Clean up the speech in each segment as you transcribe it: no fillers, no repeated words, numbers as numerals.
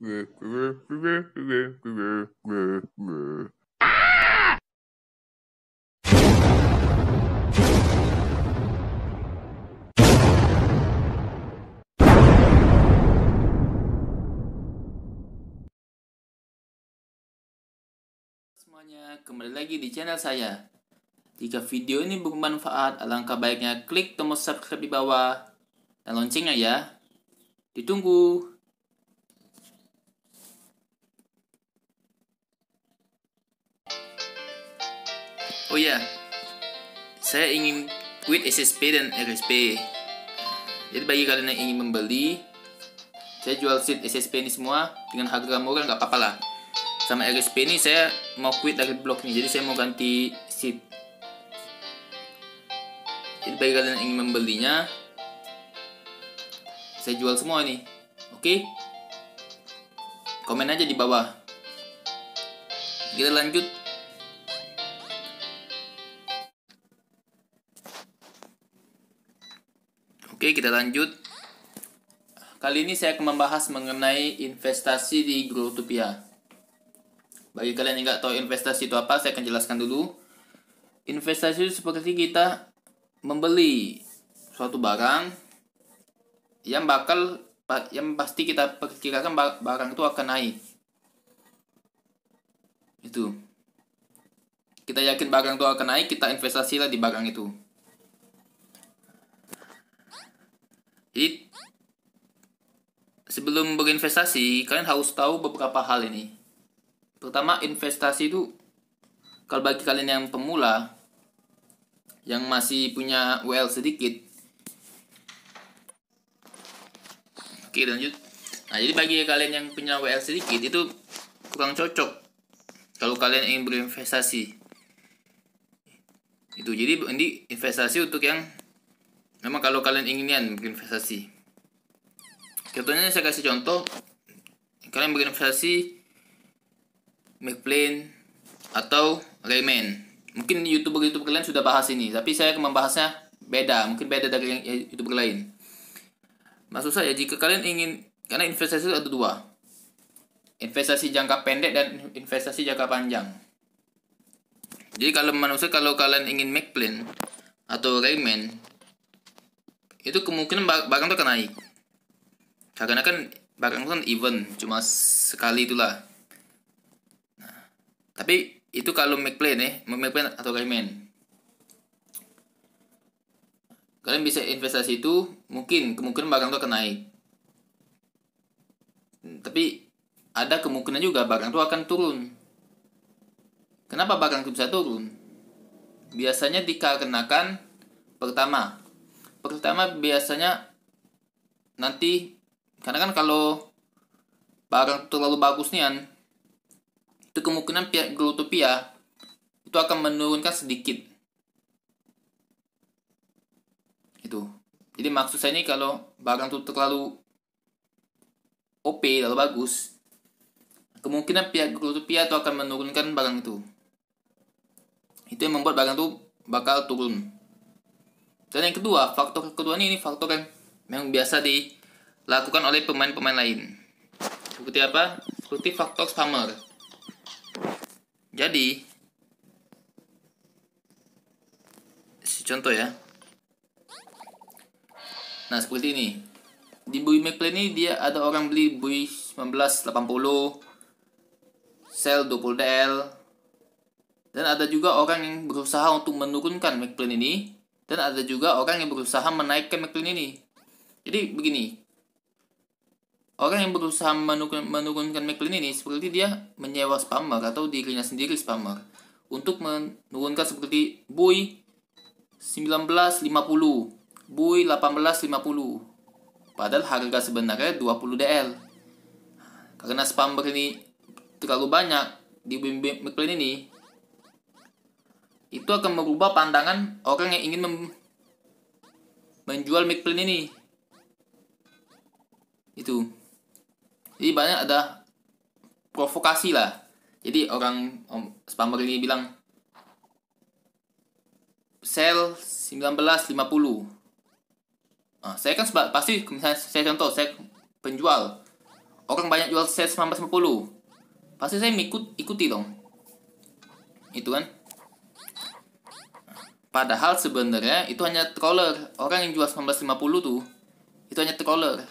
Semuanya, kembali lagi di channel saya. Jika video ini bermanfaat, alangkah baiknya klik tombol subscribe di bawah dan loncengnya ya. Ditunggu. Oh ya, saya ingin quit SSP dan RSP. Jadi bagi kalian yang ingin membeli, saya jual seat SSP ini semua dengan harga murah, nggak apa-apa lah. Sama RSP ini saya mau quit dari blog ini, jadi saya mau ganti seat. Jadi bagi kalian yang ingin membelinya, saya jual semua nih. Oke? Komen aja di bawah. Kita lanjut. Oke, kita lanjut. Kali ini saya akan membahas mengenai investasi di Growtopian. Bagi kalian yang nggak tahu investasi itu apa, saya akan jelaskan dulu. Investasi itu seperti kita membeli suatu barang yang pasti kita perkirakan barang itu akan naik. Itu. Kita yakin barang itu akan naik, kita investasilah di barang itu. Jadi sebelum berinvestasi, kalian harus tahu beberapa hal ini. Pertama, investasi itu kalau bagi kalian yang pemula, yang masih punya WL sedikit. Oke, lanjut. Nah, jadi bagi kalian yang punya WL sedikit itu kurang cocok kalau kalian ingin berinvestasi. Itu jadi ini investasi untuk yang memang kalau kalian ingin berinvestasi. Contohnya saya kasih contoh, kalian berinvestasi McLean atau Rayman. Mungkin YouTuber kalian sudah bahas ini, tapi saya akan membahasnya beda, mungkin beda dari yang YouTuber lain. Maksud saya, jika kalian ingin, karena investasi itu ada dua, investasi jangka pendek dan investasi jangka panjang. Jadi kalau kalian ingin McLean atau Rayman, itu kemungkinan barang itu akan naik. Karena kan barang itu kan event, cuma sekali itulah. Nah, tapi itu kalau McLean atau Rayman. Kalian bisa investasi itu, mungkin kemungkinan barang itu akan naik. Tapi ada kemungkinan juga barang itu akan turun. Kenapa barang itu bisa turun? Biasanya dikarenakan pertama biasanya nanti, karena kan kalau barang terlalu bagus nih itu kemungkinan pihak Growtopian itu akan menurunkan sedikit. Itu. Jadi maksud saya ini kalau barang itu terlalu OP, terlalu bagus, kemungkinan pihak Growtopian itu akan menurunkan barang itu. Itu yang membuat barang itu bakal turun. Dan yang kedua, faktor kedua ini faktor yang biasa dilakukan oleh pemain-pemain lain. Seperti apa? Seperti faktor spammer. Jadi, contoh ya. Nah, seperti ini. Di Buy McLean ini dia ada orang beli Buy 1980, sell 20 DL. Dan ada juga orang yang berusaha untuk menurunkan McLean ini, dan ada juga orang yang berusaha menaikkan McLean ini. Jadi begini, orang yang berusaha menurunkan McLean ini seperti dia menyewa spammer atau dirinya sendiri spammer untuk menurunkan seperti Buy 1950, Buy 1850. Padahal harga sebenarnya 20 DL. Karena spammer ini terlalu banyak di Buy McLean ini, itu akan merubah pandangan orang yang ingin menjual McLean ini. Itu. Jadi banyak ada provokasi lah. Jadi orang spammer ini bilang sell 1950. Nah, saya kan pasti, misalnya saya contoh, saya penjual. orang banyak jual set 1950, pasti saya ikuti dong. Itu kan. Padahal sebenarnya itu hanya troller. Orang yang jual 1950 tuh itu hanya troller.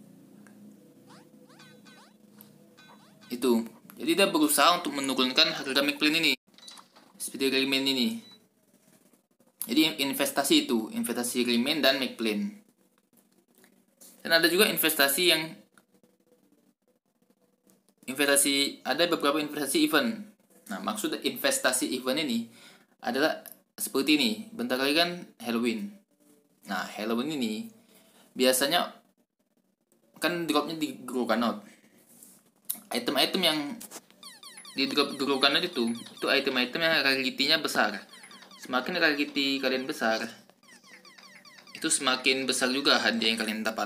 Itu. Jadi dia berusaha untuk menurunkan harga McLaren ini. Seperti Rayman ini. Jadi investasi itu, investasi Rayman dan McLaren. Dan ada juga ada beberapa investasi event. Nah, maksud investasi event ini adalah seperti ini. Bentar lagi kan Halloween. Nah, Halloween ini biasanya kan dropnya di Groganot. Item-item yang di drop Groganot itu item-item yang rarity-nya besar. Semakin rarity kalian besar, itu semakin besar juga hadiah yang kalian dapat.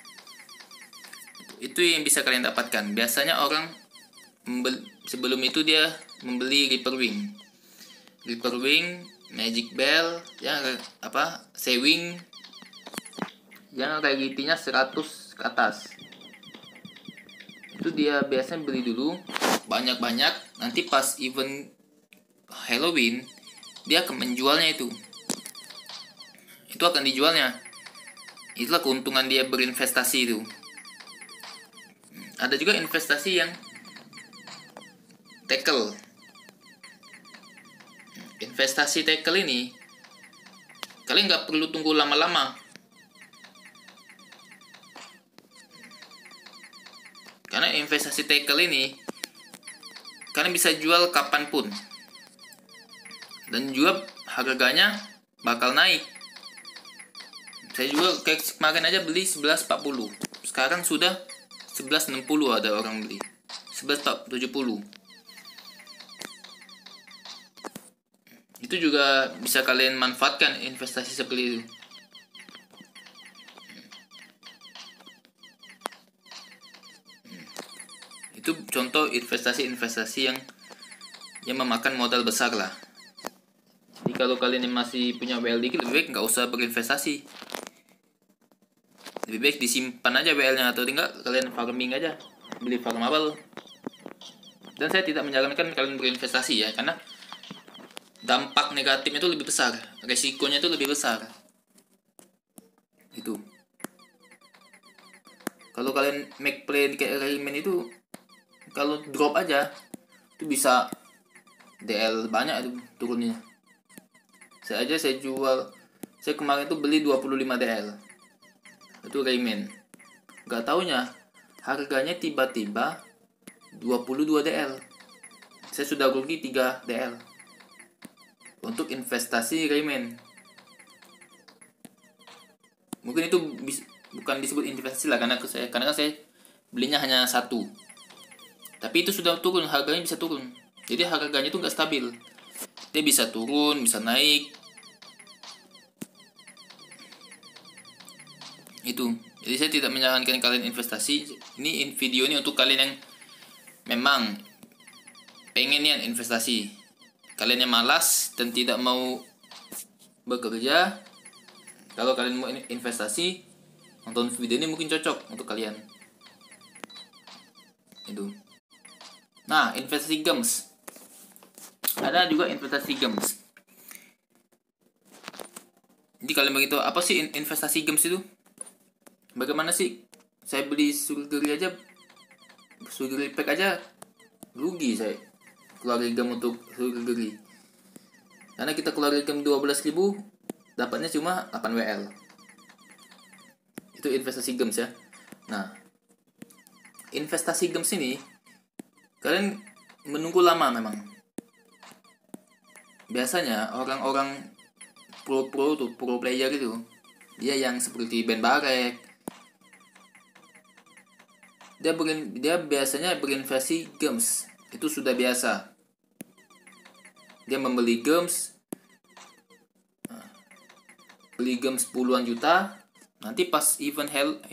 Itu yang bisa kalian dapatkan. Biasanya orang sebelum itu dia membeli Reaper Wing, Magic Bell, yang Sewing, yang rarity-nya 100 ke atas. Itu dia biasanya beli dulu banyak-banyak, nanti pas event Halloween dia akan menjualnya itu akan dijualnya. Itulah keuntungan dia berinvestasi itu. Ada juga investasi yang tackle. Investasi tackle ini kalian nggak perlu tunggu lama-lama. Karena investasi tackle ini kalian bisa jual kapanpun. Dan juga harganya bakal naik. Saya juga kayak kemarin aja beli 11.40. Sekarang sudah 11.60 ada orang beli. 11.70. Itu juga bisa kalian manfaatkan investasi seperti itu. Itu contoh investasi-investasi yang memakan modal besar lah. Jadi kalau kalian yang masih punya WL dikit, lebih baik nggak usah berinvestasi. Lebih baik disimpan aja WL-nya, atau tinggal kalian farming aja, beli farmable. Dan saya tidak menyarankan kalian berinvestasi ya, karena dampak negatifnya itu lebih besar, resikonya itu lebih besar. Itu. Kalau kalian make plan kayak Rayman itu, kalau drop aja itu bisa DL banyak itu turunnya. Saya kemarin tuh beli 25 DL. Itu Rayman. Gak taunya harganya tiba-tiba 22 DL. Saya sudah rugi 3 DL untuk investasi Rayman. Mungkin itu bukan disebut investasi lah, karena saya belinya hanya satu. Tapi itu sudah turun, harganya bisa turun. Jadi harganya itu nggak stabil. Dia bisa turun, bisa naik. Itu. Jadi saya tidak menyarankan kalian investasi. Ini video ini untuk kalian yang memang pengen ya investasi. Kalian yang malas dan tidak mau bekerja, kalau kalian mau investasi, nonton video ini mungkin cocok untuk kalian. Itu. Nah, investasi games. Ada juga investasi games. Jadi kalian begitu, apa sih investasi games itu? Bagaimana sih? Saya beli Surgery pack aja rugi saya keluarin game untuk Surgery. Karena kita keluarin game 12.000, dapatnya cuma 8 WL. Itu investasi games ya. Nah, investasi games ini kalian menunggu lama memang. Biasanya orang-orang pro player itu, dia yang seperti Ben Barek, dia biasanya berinvestasi games. Itu sudah biasa. Dia membeli games, beli games puluhan juta. Nanti pas event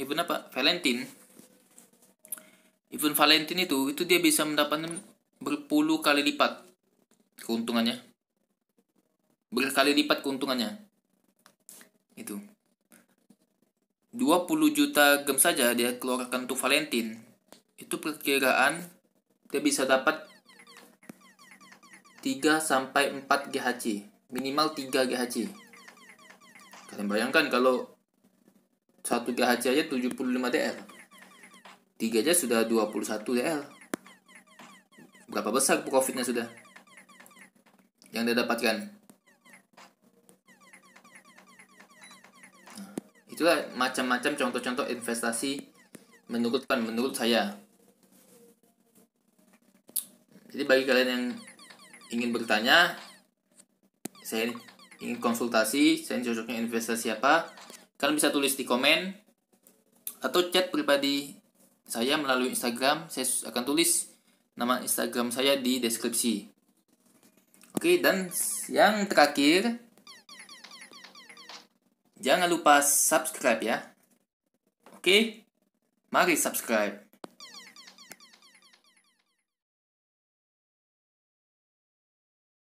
Valentine itu dia bisa mendapatkan berpuluh kali lipat keuntungannya. Berkali lipat keuntungannya. Itu. 20 juta game saja dia keluarkan untuk Valentine. itu perkiraan dia bisa dapat 3 sampai 4 GHz, minimal 3 GHz. Kalian bayangkan kalau 1 GHz aja 75 DL. 3 aja sudah 21 DL. Berapa besar profitnya sudah yang dia dapatkan? Nah, itulah macam-macam contoh-contoh investasi menurut saya. Jadi bagi kalian yang ingin bertanya, saya ingin konsultasi, saya cocoknya investasi apa, kalian bisa tulis di komen atau chat pribadi saya melalui Instagram. Saya akan tulis nama Instagram saya di deskripsi. Oke, dan yang terakhir, jangan lupa subscribe ya. Oke, mari subscribe.